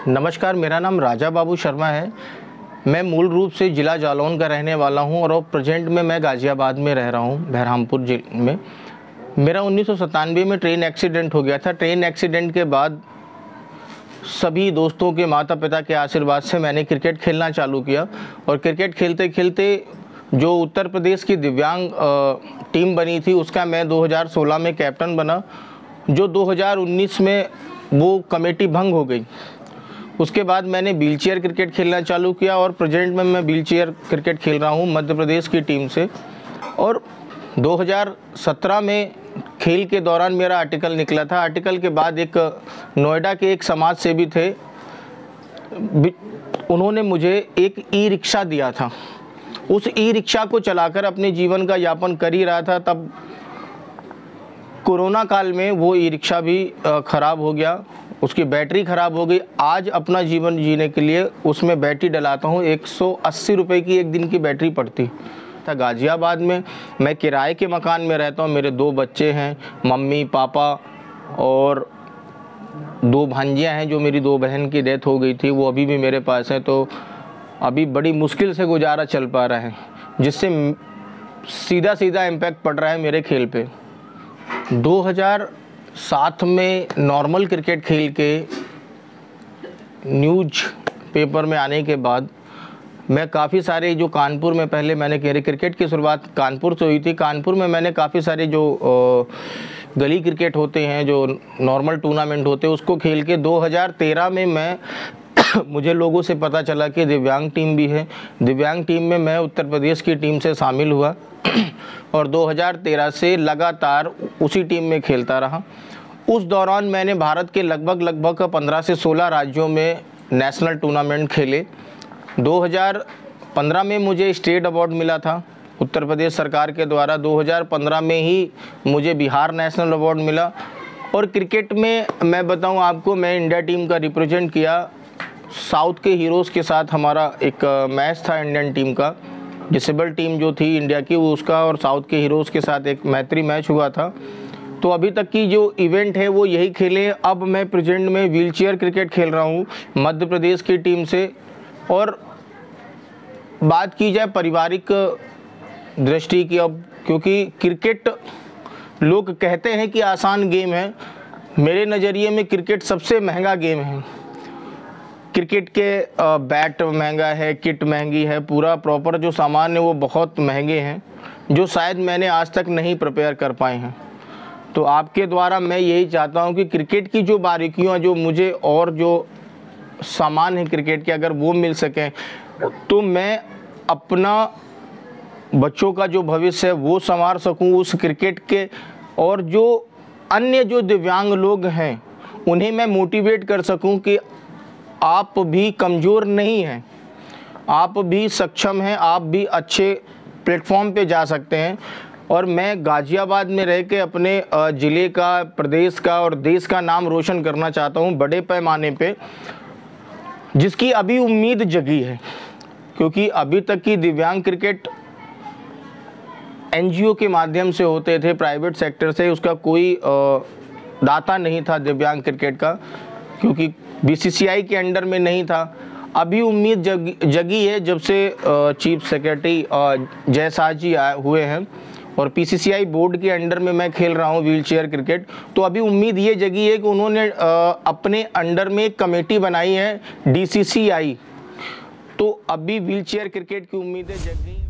नमस्कार, मेरा नाम राजा बाबू शर्मा है। मैं मूल रूप से ज़िला जालौन का रहने वाला हूं और अब प्रेजेंट में मैं गाज़ियाबाद में रह रहा हूं, बहरामपुर जिले में। मेरा 1997 में ट्रेन एक्सीडेंट हो गया था। ट्रेन एक्सीडेंट के बाद सभी दोस्तों के माता पिता के आशीर्वाद से मैंने क्रिकेट खेलना चालू किया और क्रिकेट खेलते खेलते जो उत्तर प्रदेश की दिव्यांग टीम बनी थी उसका मैं 2016 में कैप्टन बना। जो 2019 में वो कमेटी भंग हो गई। उसके बाद मैंने व्हीलचेयर क्रिकेट खेलना चालू किया और प्रेजेंट में मैं व्हीलचेयर क्रिकेट खेल रहा हूं मध्य प्रदेश की टीम से। और 2017 में खेल के दौरान मेरा आर्टिकल निकला था। आर्टिकल के बाद एक नोएडा के एक समाज सेवी थे, उन्होंने मुझे एक ई रिक्शा दिया था। उस ई रिक्शा को चलाकर अपने जीवन का यापन कर ही रहा था। तब कोरोना काल में वो ई रिक्शा भी ख़राब हो गया, उसकी बैटरी ख़राब हो गई। आज अपना जीवन जीने के लिए उसमें बैटरी डलाता हूँ। 180 रुपये की एक दिन की बैटरी पड़ती था। गाज़ियाबाद में मैं किराए के मकान में रहता हूँ। मेरे 2 बच्चे हैं, मम्मी पापा और 2 भांजियाँ हैं। जो मेरी 2 बहन की डेथ हो गई थी वो अभी भी मेरे पास है। तो अभी बड़ी मुश्किल से गुजारा चल पा रहा है, जिससे सीधा इम्पैक्ट पड़ रहा है मेरे खेल पे। 2007 में नॉर्मल क्रिकेट खेल के न्यूज़ पेपर में आने के बाद मैं काफ़ी सारे जो कानपुर में पहले मैंने क्रिकेट की शुरुआत कानपुर से हुई थी। कानपुर में मैंने काफ़ी सारे जो गली क्रिकेट होते हैं, जो नॉर्मल टूर्नामेंट होते हैं, उसको खेल के 2013 में मैं मुझे लोगों से पता चला कि दिव्यांग टीम भी है। दिव्यांग टीम में मैं उत्तर प्रदेश की टीम से शामिल हुआ और 2013 से लगातार उसी टीम में खेलता रहा। उस दौरान मैंने भारत के लगभग 15 से 16 राज्यों में नेशनल टूर्नामेंट खेले। 2015 में मुझे स्टेट अवार्ड मिला था उत्तर प्रदेश सरकार के द्वारा। 2015 में ही मुझे बिहार नेशनल अवार्ड मिला। और क्रिकेट में मैं बताऊं आपको, मैं इंडिया टीम का रिप्रेजेंट किया। साउथ के हीरोज़ के साथ हमारा एक मैच था इंडियन टीम का, डिसेबल टीम जो थी इंडिया की वो उसका, और साउथ के हीरोज़ के साथ एक मैत्री मैच हुआ था। तो अभी तक की जो इवेंट है वो यही खेले। अब मैं प्रेजेंट में व्हीलचेयर क्रिकेट खेल रहा हूँ मध्य प्रदेश की टीम से। और बात की जाए पारिवारिक दृष्टि की, अब क्योंकि क्रिकेट लोग कहते हैं कि आसान गेम है, मेरे नज़रिए में क्रिकेट सबसे महंगा गेम है। क्रिकेट के बैट महंगा है, किट महंगी है, पूरा प्रॉपर जो सामान है वो बहुत महंगे हैं, जो शायद मैंने आज तक नहीं प्रिपेयर कर पाए हैं। तो आपके द्वारा मैं यही चाहता हूं कि क्रिकेट की जो बारीकियां जो मुझे और जो सामान है क्रिकेट के, अगर वो मिल सकें तो मैं अपना बच्चों का जो भविष्य है वो संवार सकूं उस क्रिकेट के। और जो अन्य जो दिव्यांग लोग हैं उन्हें मैं मोटिवेट कर सकूं कि आप भी कमज़ोर नहीं हैं, आप भी सक्षम हैं, आप भी अच्छे प्लेटफॉर्म पे जा सकते हैं। और मैं गाज़ियाबाद में रह के अपने ज़िले का, प्रदेश का और देश का नाम रोशन करना चाहता हूं बड़े पैमाने पे, जिसकी अभी उम्मीद जगी है। क्योंकि अभी तक की दिव्यांग क्रिकेट एनजीओ के माध्यम से होते थे, प्राइवेट सेक्टर से, उसका कोई दाता नहीं था दिव्यांग क्रिकेट का, क्योंकि बीसीसीआई के अंडर में नहीं था। अभी उम्मीद जगी है जब से चीफ सेक्रेटरी जयसाज जी हुए हैं और पीसीसीआई बोर्ड के अंडर में मैं खेल रहा हूं व्हीलचेयर क्रिकेट। तो अभी उम्मीद ये जगी है कि उन्होंने अपने अंडर में एक कमेटी बनाई है DCCI। तो अभी व्हीलचेयर क्रिकेट की उम्मीदें जग गई।